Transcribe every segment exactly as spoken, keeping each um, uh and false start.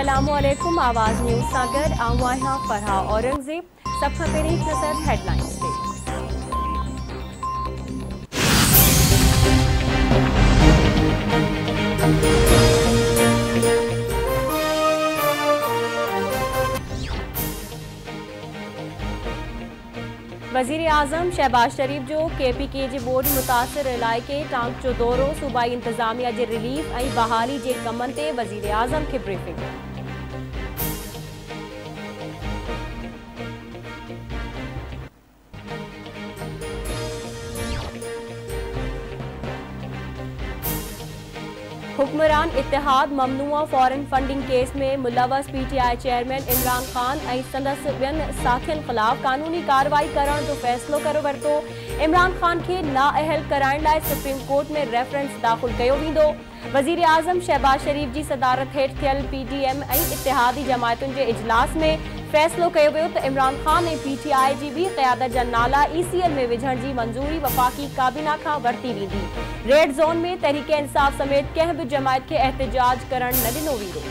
अस्सलामुअलैकुम आवाज़ न्यूज़ सागर आवां फरहा औरंगजेब सब खां पहिरीं नज़र हेडलाइंस ते। वज़ीर आज़म शहबाज शरीफ जो के पी के जे बोर्ड मुतासिर इलाइक़े टांग जो दौरो सूबाई इंतज़ामिया जे रिलीफ ऐं बहाली जे कमनि ते वज़ीर आज़म खे ब्रीफिंग। हुक्मरान इत्तेहाद ममनुआ फॉरेन फंडिंग केस में मुलवस P T I chairman Imran Khan ऐं संदसि ॿियनि साथियुनि ख़िलाफ़ कानूनी कार्रवाई करण जो फ़ैसिलो करे वरितो। इमरान खान खे नाअहल कराइण लाइ सुप्रीम कोर्ट में रेफरेंस दाख़िल कयो वेंदो। वज़ीर आज़म शहबाज शरीफ जी सदारत हेठि थियल पी डी एम ऐं इत्तेहादी जमायतुनि जे इजलास में फ़ैसिलो कयो वियो त इमरान खान ऐं पी टी आई जी बि क़यादत जा नाला ई सी एल में विझण जी मंज़ूरी वफ़ाक़ी काबीना खां वरिती वेंदी। रेड ज़ोन में तहरीक इंसाफ़ समेत कंहिं बि जमायत खे एहतिजाज करण न ॾिनो वेंदो।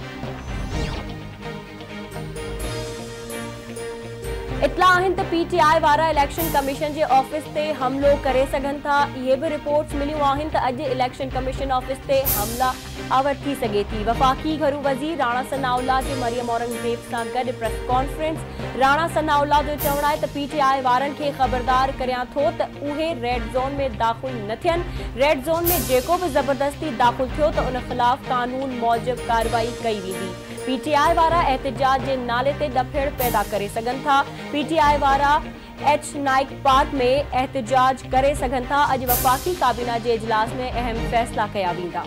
इतला आहिनि त पी टी आई वारा इलेक्शन कमीशन जे ऑफिस ते हमलो करे सघनि था। इहे बि रिपोर्ट्स मिलियूं आहिनि त अॼु इलेक्शन कमीशन ऑफिस ते हमला आवर थी सघे थी। वफ़ाक़ी घरू वज़ीर राणा सनाउल्लाह जे मरियम औरंगजेब सां गॾु प्रेस कॉन्फ्रेंस। राणा सनाउल्लाह जो चवणु आहे त पी टी आई वारनि खे ख़बरदार करियां थो त उहे रेड ज़ोन में दाख़िल न थियनि। रेड ज़ोन में जेको बि ज़बरदस्ती दाख़िल थियो त उन ख़िलाफ़ कानून मूजिब कार्रवाई कई वेंदी। पी टी आई वारा एहतिजाज जे नाले ते ॾफेड़ पैदा करे सघनि था। पी टी आई वारा एच नाइक पार्क में एहतिजाज करे सघनि था। अॼु वफ़ाक़ी काबीना जे इजलास में अहम फ़ैसिला कया वेंदा।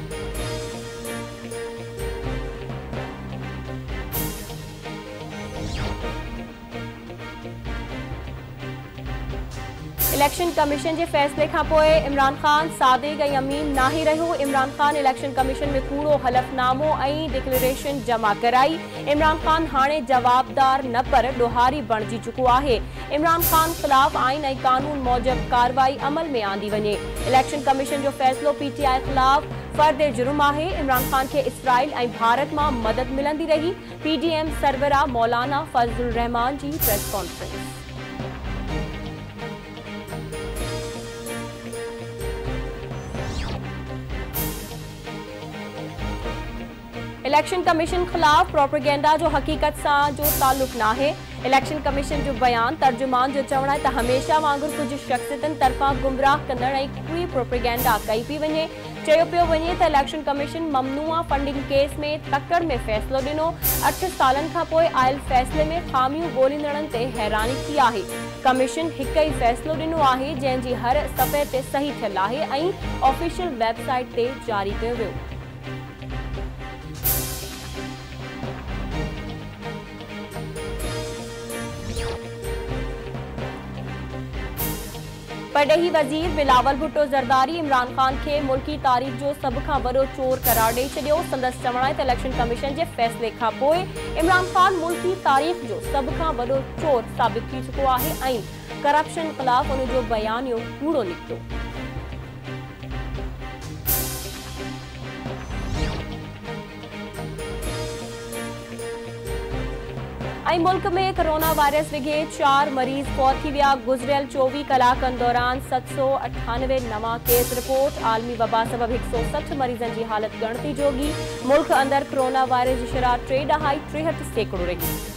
इलेक्शन कमीशन जे फ़ैसिले खां पोइ इमरान खान सादिक ऐं अमीन नाहे रहियो। इमरान खान इलेक्शन कमीशन में कूड़ो हलफ़नामो ऐं डिक्लेरेशन जमा कराई। इमरान खान हाणे जवाबदार न पर ॾोहारी बणिजी चुको आहे। इमरान खान ख़िलाफ़ आइन ऐं कानून मूजिब कार्रवाई अमल में आंदी वञे। इलेक्शन कमीशन जो फ़ैसिलो पी टी आई ख़िलाफ़ फ़र्द जुर्म आहे। इमरान खान खे इसराइल ऐं भारत मां मदद मिलंदी रही। पी डी एम सरबराह मौलाना फज़लुर रहमान जी प्रेस कॉन्फ्रेंस। इलेक्शन कमीशन ख़िलाफ़ प्रोपेगेंडा जो हक़ीक़त सां जो ताल्लुक़ नाहे। इलेक्शन कमीशन जो बयान तर्जुमान जो चवणु आहे त हमेशह वांगुरु कुझु शख़्सियतनि तरफ़ां गुमराह कंदड़ ऐं कोई प्रोपेगेंडा कई पई वञे। चयो पियो वञे त इलेक्शन कमीशन ममनुआ फंडिंग केस में तकड़ में फ़ैसिलो ॾिनो। अठ सालनि खां पोइ आयल फ़ैसिले में ख़ामियूं ॻोल्हींदड़नि ते हैरानी थी आहे। कमीशन हिकु ई फ़ैसिलो ॾिनो आहे जंहिंजी हर सफ़े ते सही थियल आहे ऐं ऑफिशियल वेबसाइट ते जारी कयो वियो। परॾेही वज़ीर बिलावल भुट्टो ज़रदारी इमरान खान खे मुल्की तारीख़ जो सभ खां वॾो चोर करार ॾेई छॾियो। संदसि चवणु आहे त इलेक्शन कमीशन जे फ़ैसिले खां पोइ इमरान खान मुल्की तारीख़ जो सभ खां वॾो चोर साबित थी चुको आहे ऐं करप्शन ख़िलाफ़ उन जो बयानियो कूड़ो निकितो। ऐं मुल्क में कोरोना वायरस विघे चार मरीज़ फौत थी विया। गुज़िरियल चोवीह कलाकनि दौरान सत सौ अठानवे नवां केस रिपोर्ट। आलमी वबा सबबि हिकु सौ सठ मरीज़नि जी हालत ॻणिती जोगी। मुल्क अंदरि कोरोना वायरस जी शरह टे ॾहाई टेहठि सैकड़ो रही।